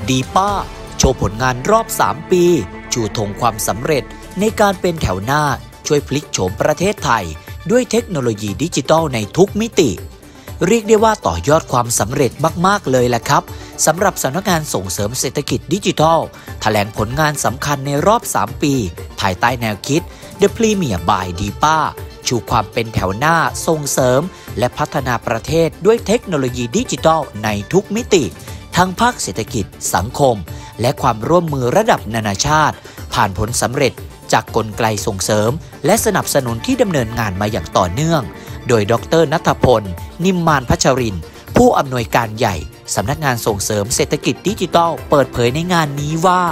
ดีป้าโชว์ผลงานรอบ 3 ปีชูธงความสำเร็จในการเป็นแถวหน้าช่วยพลิกโฉมประเทศไทยด้วยเทคโนโลยีดิจิทัลในทุกมิติเรียกได้ว่าต่อยอดความสำเร็จมากๆเลยแหละครับสำหรับสำนักงานส่งเสริมเศรษฐกิจดิจิทัลแถลงผลงานสำคัญในรอบ 3 ปีภายใต้แนวคิด The Premier by DIPA ชูความเป็นแถวหน้าส่งเสริมและพัฒนาประเทศด้วยเทคโนโลยีดิจิทัลในทุกมิติทั้งภาคเศรษฐกิจสังคมและความร่วมมือระดับนานาชาติผ่านผลสำเร็จจากกลไกส่งเสริมและสนับสนุนที่ดำเนินงานมาอย่างต่อเนื่องโดยดร.ณัฐพล นิมมานพัชรินทร์ผู้อำนวยการใหญ่สำนักงานส่งเสริมเศรษฐกิจดิจิทัลเปิดเผยในงานนี้ว่า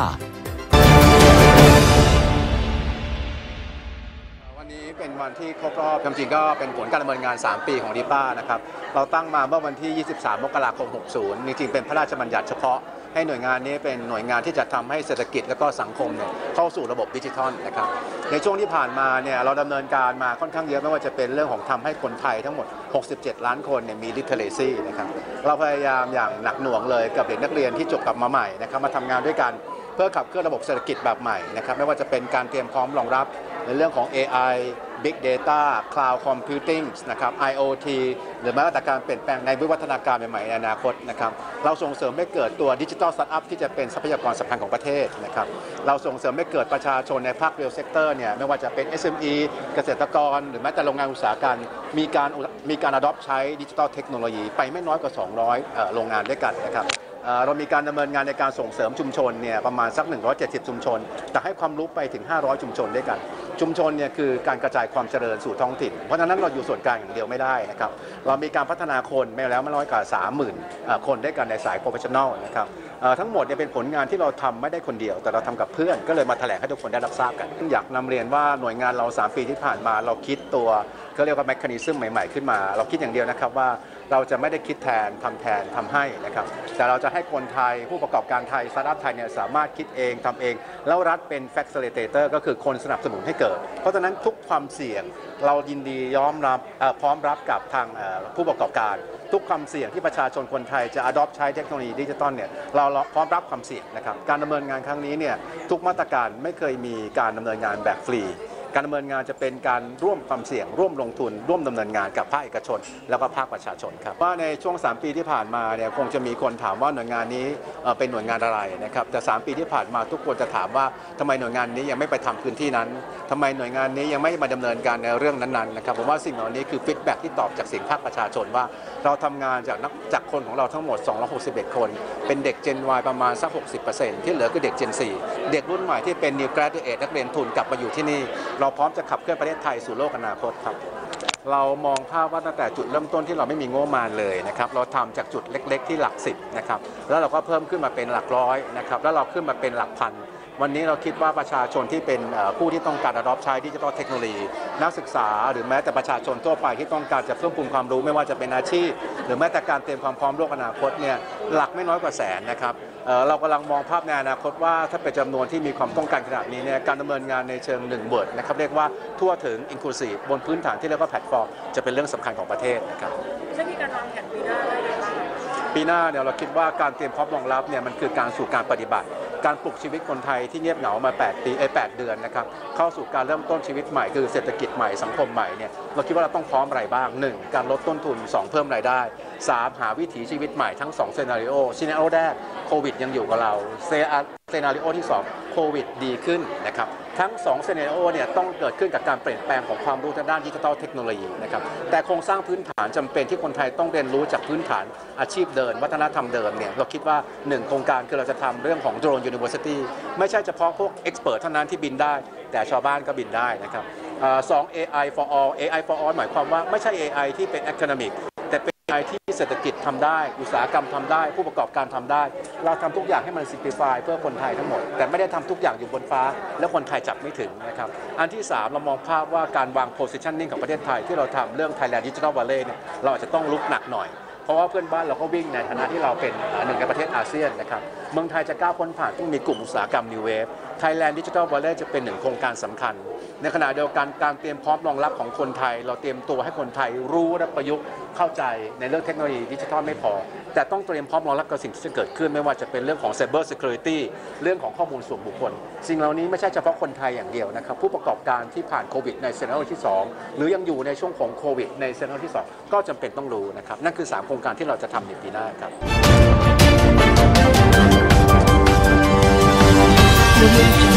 วันนี้เป็นวันที่ครบรอบจริงๆก็เป็นผลการดำเนินงาน3ปีของ DIPA นะครับเราตั้งมาเมื่อวันที่23 มกราคม 60จริงๆเป็นพระราชบัญญัติเฉพาะให้หน่วยงานนี้เป็นหน่วยงานที่จะทำให้เศรษฐกิจและก็สังคมเนี่ยเข้าสู่ระบบดิจิทัลนะครับในช่วงที่ผ่านมาเนี่ยเราดำเนินการมาค่อนข้างเยอะไม่ว่าจะเป็นเรื่องของทำให้คนไทยทั้งหมด67 ล้านคนเนี่ยมี literacy นะครับเราพยายามอย่างหนักหน่วงเลยกับเด็กนักเรียนที่จบกลับมาใหม่นะครับมาทำงานด้วยกันเพื่อขับเคลื่อนระบบเศรษฐกิจแบบใหม่นะครับไม่ว่าจะเป็นการเตรียมพร้อมรองรับในเรื่องของ AI Big Data Cloud Computing นะครับ IoT หรือแม้แต่การเปลี่ยนแปลงในวิวัฒนาการใหม่ๆในอนาคตนะครับเราส่งเสริมให้เกิดตัวดิจิทัลสตาร์ทอัพที่จะเป็นทรัพยากรสำคัญของประเทศนะครับเราส่งเสริมให้เกิดประชาชนในภาค Real Sector เนี่ยไม่ว่าจะเป็น SME เกษตรกรหรือแม้แต่โรงงานอุตสาหกรรมมีการ adopt ใช้ดิจิทัลเทคโนโลยีไปไม่น้อยกว่า200โรงงานด้วยกันนะครับเรามีการดำเนินงานในการส่งเสริมชุมชนเนี่ยประมาณสัก170ชุมชนแต่ให้ความรู้ไปถึง500ชุมชนด้วยกันชุมชนเนี่ยคือการกระจายความเจริญสู่ท้องถิ่นเพราะฉะนั้นเราอยู่ส่วนกลางอย่างเดียวไม่ได้นะครับเรามีการพัฒนาคนไม่แล้วไม่น้อยกว่า 30,000 คนด้วยกันในสายโปรเฟชชั่นแนลนะครับทั้งหมดเนี่ยเป็นผลงานที่เราทำไม่ได้คนเดียวแต่เราทำกับเพื่อนก็เลยมาแถลงให้ทุกคนได้รับทราบกันอยากนำเรียนว่าหน่วยงานเรา3ปีที่ผ่านมาเราคิดตัวก็เรียกว่าแมคคานิซึมใหม่ๆขึ้นมาเราคิดอย่างเดียวนะครับว่าเราจะไม่ได้คิดแทนทำให้นะครับแต่เราจะให้คนไทยผู้ประกอบการไทยสตาร์ทอัพไทยเนี่ยสามารถคิดเองทำเองแล้วรัฐเป็น facilitator ก็คือคนสนับสนุนให้เกิดเพราะฉะนั้นทุกความเสี่ยงเรายินดีพร้อมรับกับทางผู้ประกอบการทุกความเสี่ยงที่ประชาชนคนไทยจะ adopt ใช้เทคโนโลยีดิจิตอลเนี่ยเราพร้อมรับความเสี่ยงนะครับการดำเนินงานครั้งนี้เนี่ยทุกมาตรการไม่เคยมีการดำเนินงานแบบฟรีการดำเนินงานจะเป็นการร่วมความเสี่ยงร่วมลงทุนร่วมดำเนินงานกับภาคเอกชนแล้วก็ภาคประชาชนครับว่าในช่วง3ปีที่ผ่านมาเนี่ยคงจะมีคนถามว่าหน่วยงานนี้เป็นหน่วยงานอะไรนะครับแต่3ปีที่ผ่านมาทุกคนจะถามว่าทำไมหน่วยงานนี้ยังไม่ไปทำพื้นที่นั้นทำไมหน่วยงานนี้ยังไม่มาดำเนินการในเรื่องนั้นๆนะครับผมว่าสิ่งเหล่านี้คือฟีดแบ็กที่ตอบจากเสียงภาคประชาชนว่าเราทำงานจากคนของเราทั้งหมด261คนเป็นเด็ก Gen Y ประมาณสัก 60% ที่เหลือคือเด็ก Gen 4เด็กรุ่นใหม่ที่เป็น New Graduate นักเรียนทุนกลับมาอยู่ที่นี่เราพร้อมจะขับเคลื่อนประเทศไทยสู่โลกอนาคตครับเรามองภาพว่าตั้งแต่จุดเริ่มต้นที่เราไม่มีงบประมาณเลยนะครับเราทำจากจุดเล็กๆที่หลัก10นะครับแล้วเราก็เพิ่มขึ้นมาเป็นหลักร้อยนะครับแล้วเราขึ้นมาเป็นหลักพันวันนี้เราคิดว่าประชาชนที่เป็นผู้ที่ต้องการ adopt ใช้ดิจิทัลเทคโนโลยีนักศึกษาหรือแม้แต่ประชาชนทั่วไปที่ต้องการจะเพิ่มพูนความรู้ไม่ว่าจะเป็นอาชีพหรือแม้แต่การเตรียมความพร้อมโลกอนาคตเนี่ยหลักไม่น้อยกว่าแสนนะครับเรากำลังมองภาพในอนาคตว่าถ้าเป็นจำนวนที่มีความต้องการขนาดนี้เนี่ยการดำเนินงานในเชิง1 Word นะครับเรียกว่าทั่วถึง inclusive บนพื้นฐานที่เรียกว่าแพลตฟอร์มจะเป็นเรื่องสำคัญของประเทศนะครับจะมีการวางแผนปีหน้าอะไรบ้างปีหน้าเนี่ยเราคิดว่าการเตรียมพร้อมรองรับเนี่ยมันคือการสู่การปฏิบัติการปลุกชีวิตคนไทยที่เงียบเหงามา8 เดือนนะครับเข้าสู่การเริ่มต้นชีวิตใหม่คือเศรษฐกิจใหม่สังคมใหม่เนี่ยเราคิดว่าเราต้องพร้อมอะไรบ้าง 1. การลดต้นทุน 2. เพิ่มรายได้ 3. หาวิถีชีวิตใหม่ทั้ง2ซีนาริโอแรกโควิดยังอยู่กับเราซีนาริโอที่2โควิดดีขึ้นนะครับทั้ง2ซีนาริโอเนี่ยต้องเกิดขึ้นกับการเปลี่ยนแปลงของความรู้ทางด้านดิจิทัลเทคโนโลยีนะครับแต่โครงสร้างพื้นฐานจำเป็นที่คนไทยต้องเรียนรู้จากพื้นฐานอาชีพเดิมวัฒนธรรมเดิมเนี่ยเราคิดว่า1โครงการคือเราจะทำเรื่องของ Drone University ไม่ใช่เฉพาะพวก Expert เท่านั้นที่บินได้แต่ชาวบ้านก็บินได้นะครับ2 AI for all หมายความว่าไม่ใช่ AI ที่เป็น academic แต่เป็น AI ที่เศรษฐกิจทำได้อุตสาหกรรมทำได้ผู้ประกอบการทำได้เราทำทุกอย่างให้มัน simplify เพื่อคนไทยทั้งหมดแต่ไม่ได้ทำทุกอย่างอยู่บนฟ้าแล้วคนไทยจับไม่ถึงนะครับอันที่3เรามองภาพว่าการวาง positioning ของประเทศไทยที่เราทำเรื่อง Thailand Digital Valley เนี่ยเราอาจจะต้องลุกหนักหน่อยเพราะว่าเพื่อนบ้านเราก็วิ่งในฐานะที่เราเป็นหนึ่งในประเทศอาเซียนนะครับเมืองไทยจะก้าวพ้นผ่านต้องมีกลุ่มอุตสาหกรรม New Wave Thailand Digital Wallet จะเป็นหนึ่งโครงการสำคัญในขณะเดียวกันการเตรียมพร้อมรองรับของคนไทยเราเตรียมตัวให้คนไทยรู้และประยุกต์เข้าใจในเรื่องเทคโนโลยีดิจิทัลไม่พอแต่ต้องเตรียมพร้อมรองรับกับสิ่งที่จะเกิดขึ้นไม่ว่าจะเป็นเรื่องของ Cyber Security เรื่องของข้อมูลส่วนบุคคลสิ่งเหล่านี้ไม่ใช่เฉพาะคนไทยอย่างเดียวนะครับผู้ประกอบการที่ผ่านโควิดในซีซั่นที่2หรือยังอยู่ในช่วงของโควิดในซีซั่นที่2ก็จำเป็นต้องรู้นะครับนั่นคือ3โครงการที่เราจะทำในปีหน้าครับ